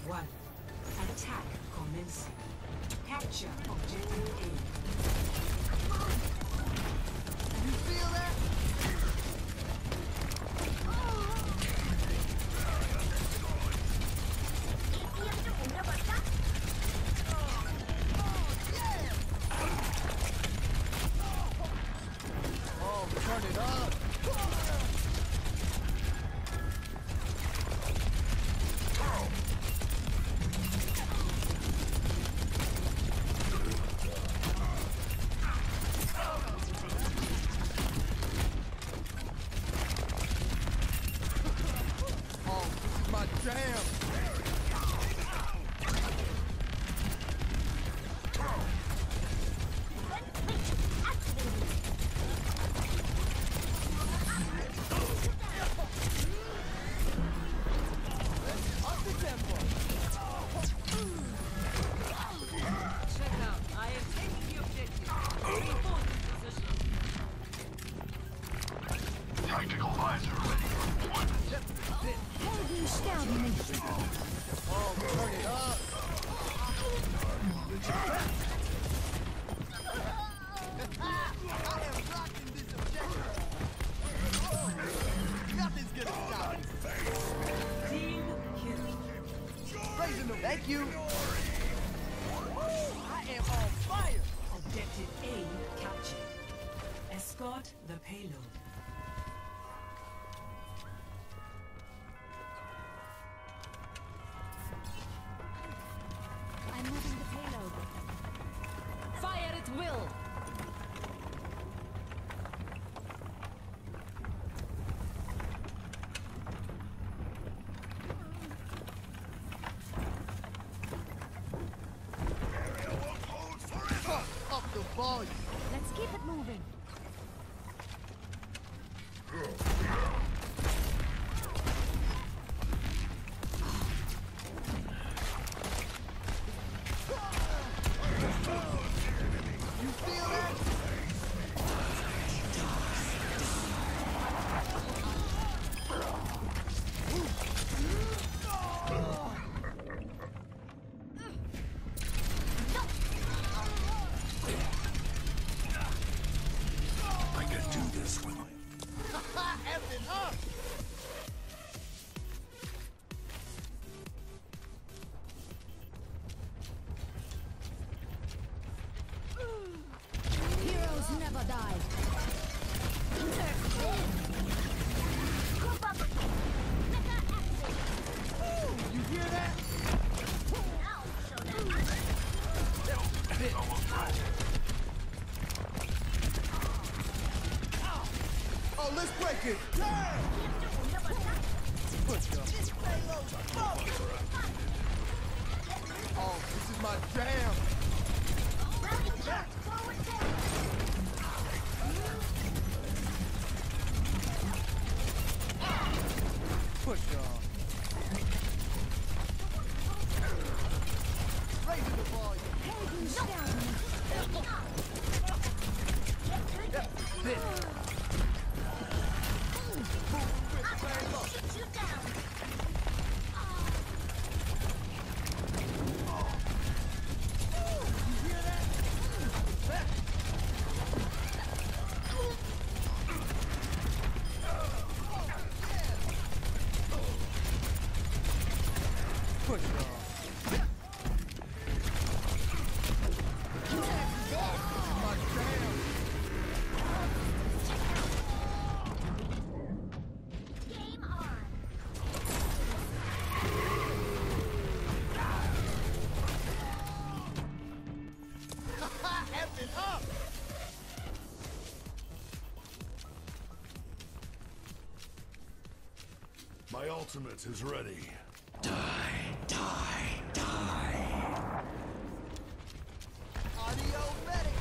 1. Attack commencing. Capture objective A. You feel that? Oh, turn it up! Oh, this is my jam! Check out. I am taking the objective. Reinforcing position. Tactical visor ready for deployment. Oh, turn it up! I am blocking this objective! Nothing's gonna stop me! Team kill. Raising them, thank you! I am on fire! Objective A captured. Escort the payload. I'm moving the payload. Fire at will. Area won't hold forever. Up the volume! Let's keep it moving. You feel that? I can do this with my... Effing up! Heroes never die. You hear that? Oh, let's break it! Damn! Push up. Oh, this is my jam! Push up. Raising the volume. You hear that? Push up. My jam. Game on. Effing up! My ultimate is ready. Audio ready!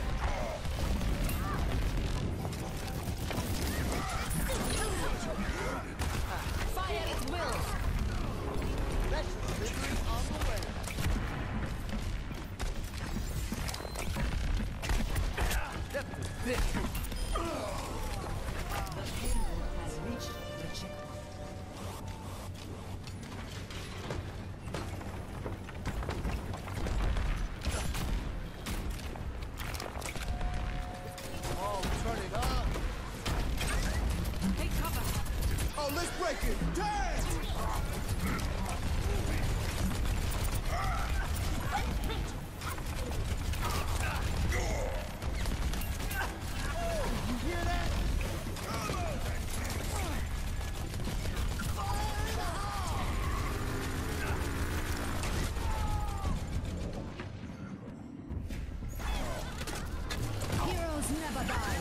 Fire at will. Special delivery on the way. That's a bit. The payload has reached the checkpoint. let's break it! Dance! You hear that? Heroes never die.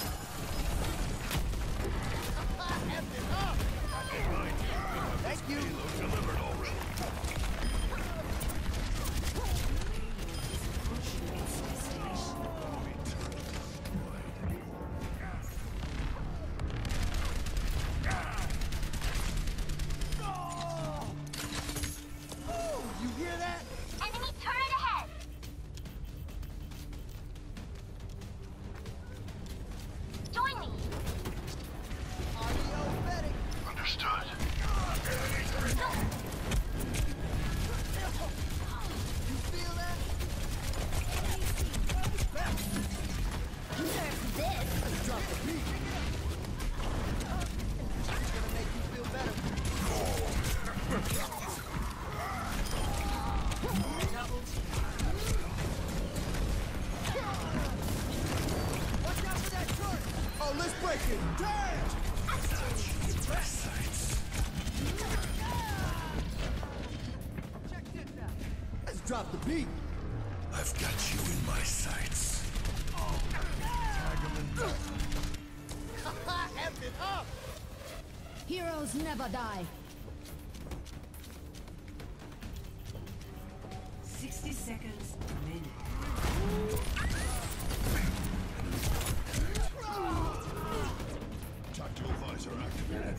Thank you. Delivered already. Oh, you hear that? Enemy turret ahead. Join me. Audio medic. Understood. You feel that? Nerf this. Let's drop the beat. It's gonna make you feel better. Watch out for that turret! Oh, let's break it! Dance! Check this out. Let's drop the beat. I've got you in my sights. F it up! Heroes never die. 60 seconds remaining. Tactical visor activated.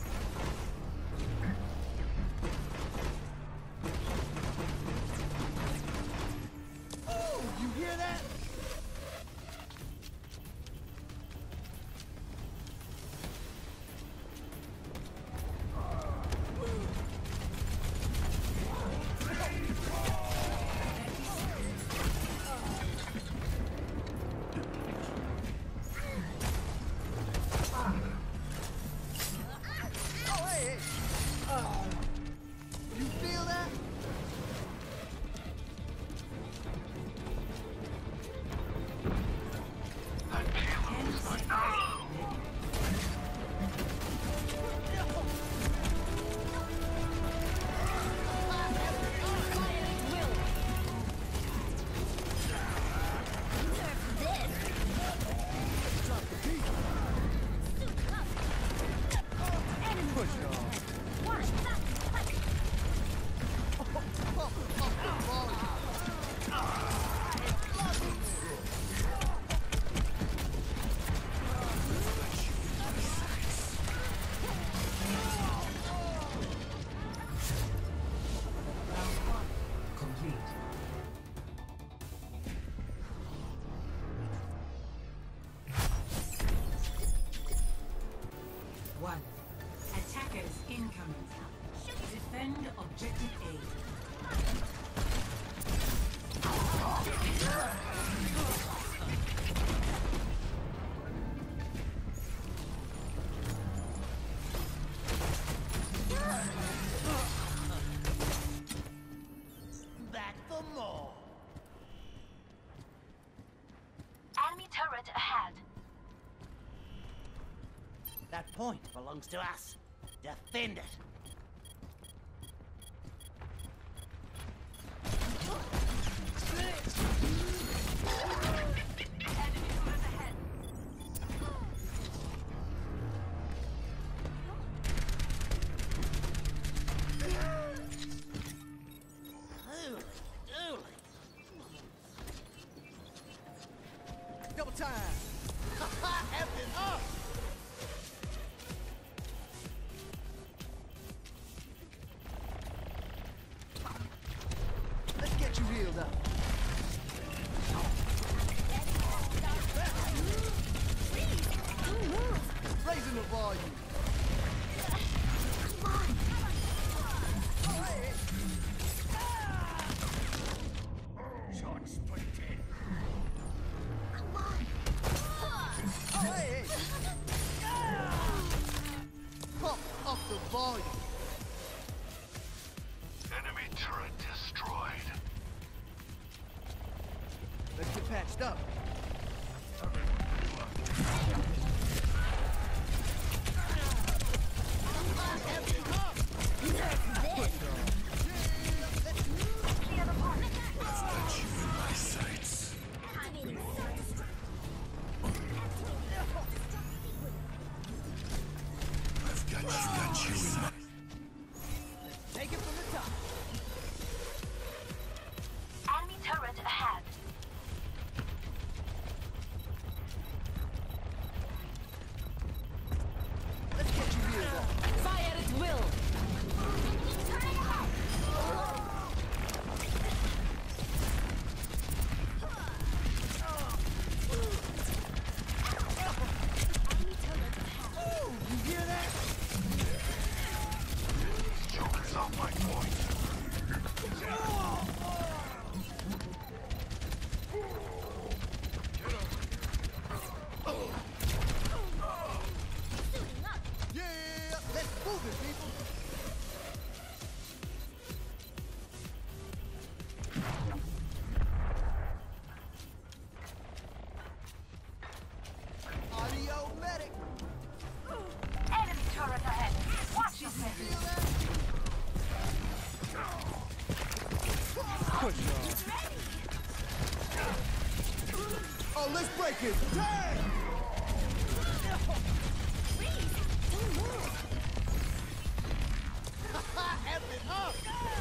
Oh, you hear that? Oh, hey, hey. You feel that? That payload is mine now. Drop the beat. Push it on. Complete. One. Attackers incoming. Defend objective A. Back for more. Enemy turret ahead. That point belongs to us. Defend it. Double time. F it up. Let's get you healed up. Raising the volume. Oh, hey, hey. Shots put in. volume. Enemy turret destroyed. Let's get patched up. Got you in my sights. I've got you in my... Take it from the top. Enemy turret ahead. Let's get you healed up. Fire at will. Enemy turret ahead. Enemy turret ahead. Ooh, you hear that? Joker's on my point. Suiting up. Yeah, let's move it, people. Audio medic. Enemy turret ahead. Watch yourself. Feel that? Push Oh, let's break it. Dang! Don't move. F it up.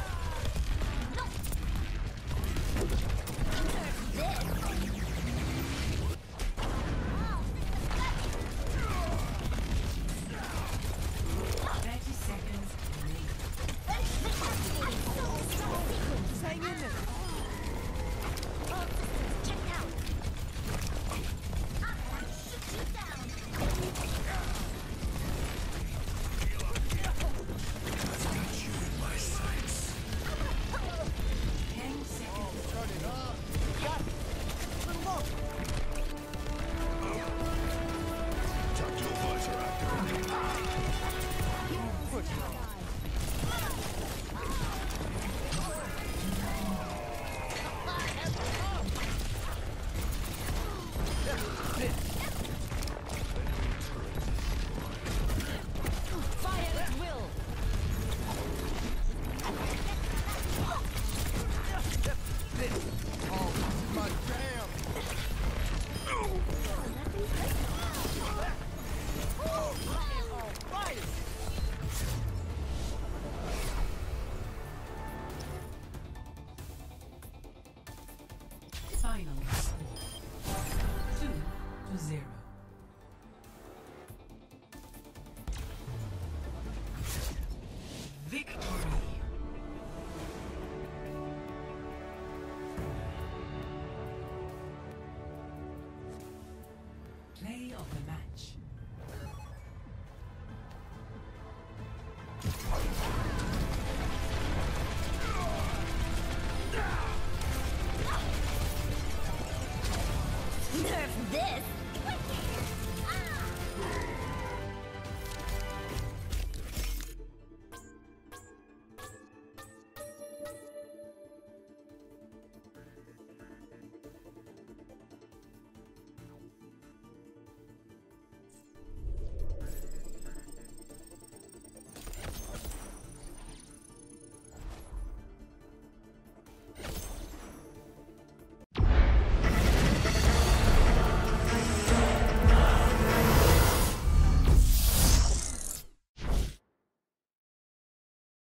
Just hang in there. Check out. Shoot you down. Got you in my sights. Turn it up. Got it. A little more. Tactical visor activated. Push it. Fire at will. Oh, my jam. Oh, fire. Final score 2-0. Victory. Play of the match.